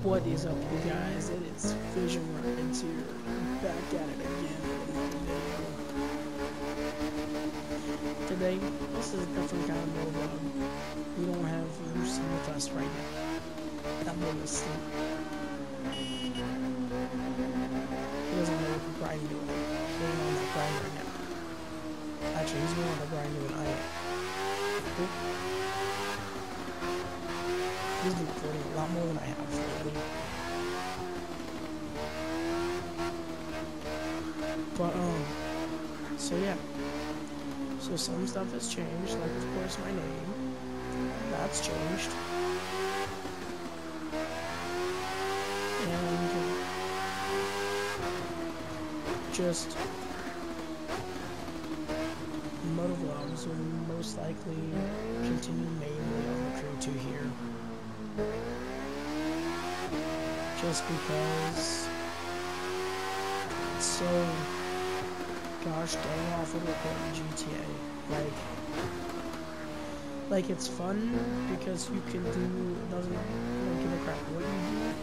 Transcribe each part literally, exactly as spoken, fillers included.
What is up, you guys? It is Vision Ryan's here, back at it again with another video. Today, this is a different kind of motovlog. We don't have Lucy with us right now. That boy is asleep. He doesn't know what the grind doing. He's going on that grind right now. Actually, he's going on the grind doing I am. Oop. He's been recording a lot more than I have lately. But, um, so yeah. So some stuff has changed, like, of course, my name. That's changed. And just motovlogs will most likely continue mainly on the crew two here. Just because it's so gosh dang awful to record in G T A. Like, like it's fun because you can do, it doesn't like, give a crap what you do.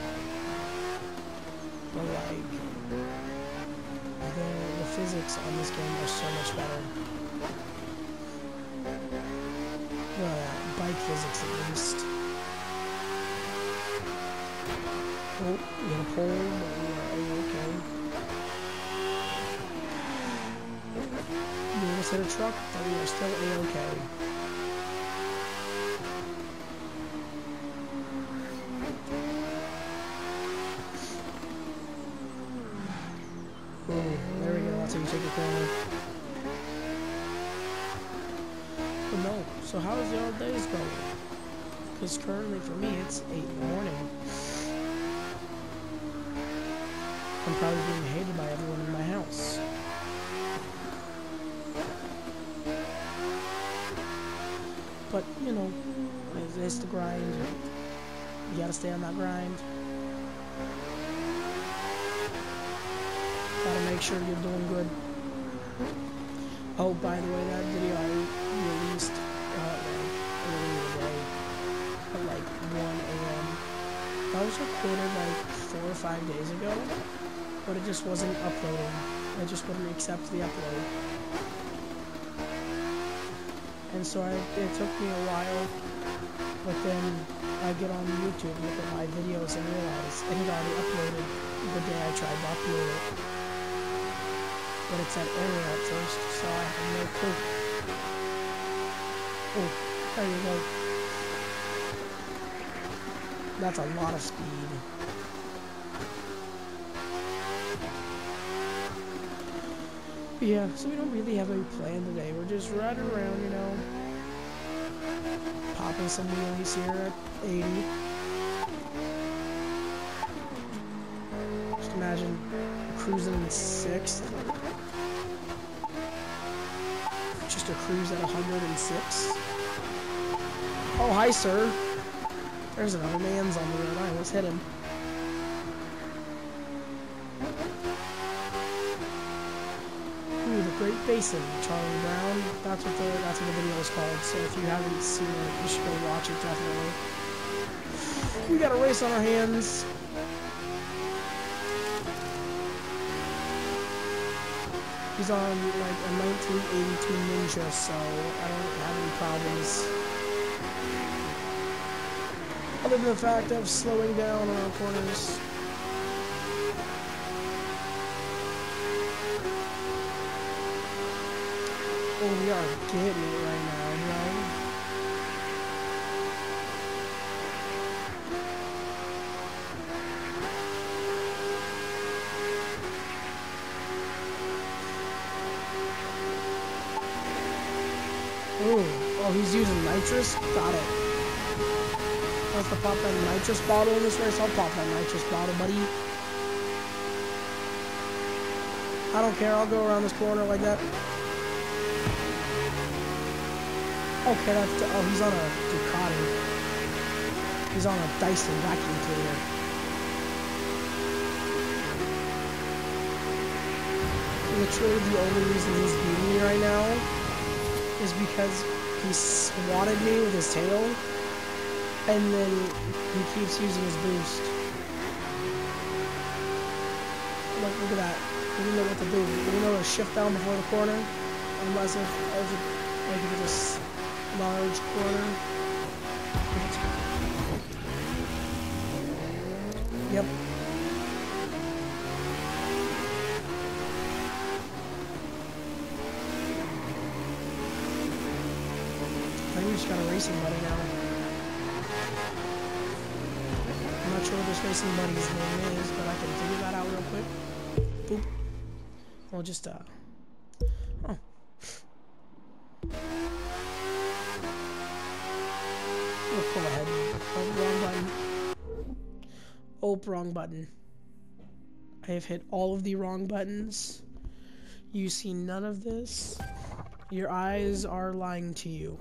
But like, the, the physics on this game are so much better. The bike physics at least. Oh, we got a pole, but we are okay. We almost hit a truck, but we are still a-okay. Oh, there we go, that's how you take a corner. But no, so how's the old days going? Because currently for me it's eight in the morning. I'm probably being hated by everyone in my house. But, you know, it's the grind. You gotta stay on that grind. Gotta make sure you're doing good. Oh, by the way, that video I released uh, earlier in the day at like one A M That was recorded like four or five days ago. But it just wasn't uploading. It just wouldn't accept the upload. And so I, it took me a while, but then I get on YouTube, look at my videos, and realize it had already uploaded the day I tried to upload it. But it said error at first, so I had no clue. Oh, there you go. That's a lot of speed. Yeah, so we don't really have any plan today. We're just riding around, you know, popping some wheelies here at eighty. Just imagine cruising in sixth. Just a cruise at one hundred six. Oh, hi, sir. There's another man's on the road. I almost hit him. The Great Basin, Charlie Brown. That's what the that's what the video is called. So if you haven't seen it, you should go watch it definitely. We got a race on our hands. He's on like a nineteen eighty-two Ninja, so I don't have any problems. Other than the fact of slowing down around corners. Oh, we are getting it right now, you know? Oh, oh, he's using nitrous? Got it. Wants to pop that nitrous bottle in this race? I'll pop that nitrous bottle, buddy. I don't care, I'll go around this corner like that. Okay, that's the, oh, he's on a Ducati. He's on a Dyson vacuum cleaner. Literally the only reason he's beating me right now is because he swatted me with his tail, and then he keeps using his boost. look, look at that. We didn't know what to do. We didn't know to shift down before the corner. Unless if, if it, like if it's a large corner. Yep. I think we just got a racing buddy now. I'm not sure what this racing buddy's name is, but I can figure that out real quick. Boop. We'll just, uh... Oh. We'll pull ahead. Oh, wrong button. Oh, wrong button. I have hit all of the wrong buttons. You see none of this. Your eyes are lying to you.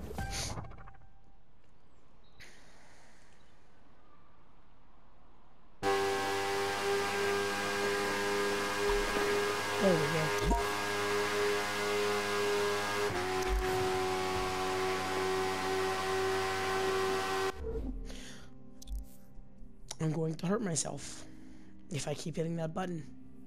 There we go. I'm going to hurt myself if I keep hitting that button.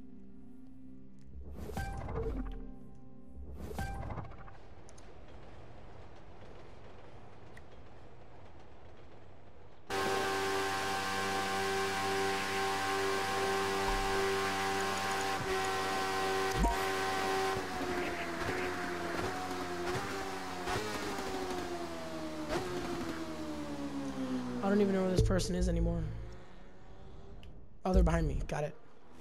I don't even know where this person is anymore. Oh, they're behind me. Got it.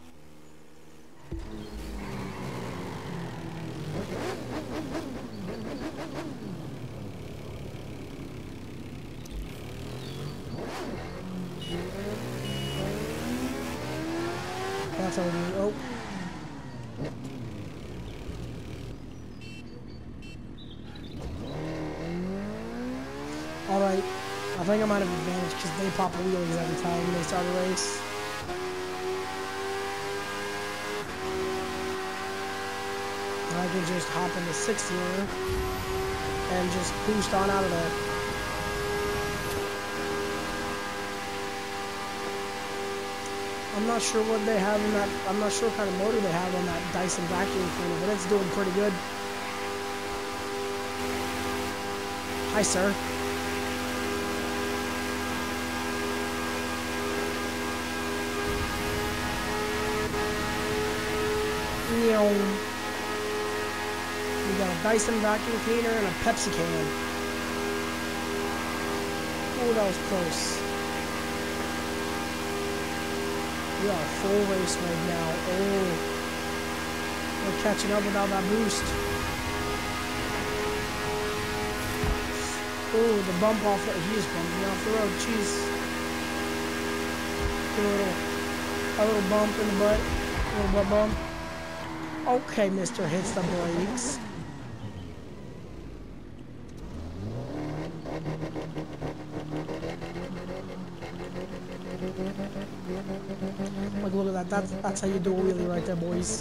That's how we do it. Oh. Alright. I think I might have advantage because they pop wheelies every time they start a race. And I can just hop in the sixteen and just boost on out of there. I'm not sure what they have in that, I'm not sure what kind of motor they have on that Dyson vacuum cleaner, but it's doing pretty good. Hi, sir. We got a Dyson vacuum cleaner and a Pepsi can. Oh, that was close. We are full race right now. Oh, we're catching up without that boost. Oh, the bump off the, he just bumped me off the road. Jeez. Get a little, a little bump in the butt. A little butt bump. Okay, Mister hits the brakes. Like, look at that. That's, that's how you do a wheelie right there, boys.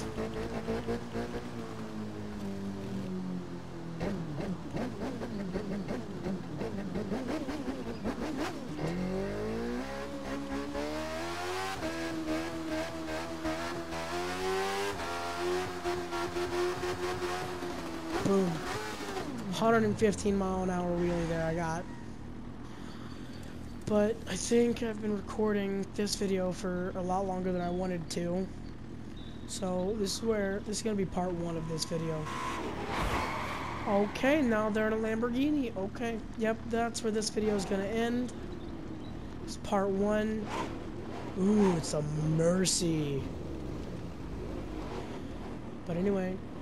Boom. one hundred fifteen mile an hour wheelie there I got. But I think I've been recording this video for a lot longer than I wanted to. So this is where, this is going to be part one of this video. Okay, now they're in a Lamborghini. Okay, yep, that's where this video is going to end. It's part one. Ooh, it's a Mercy. But anyway,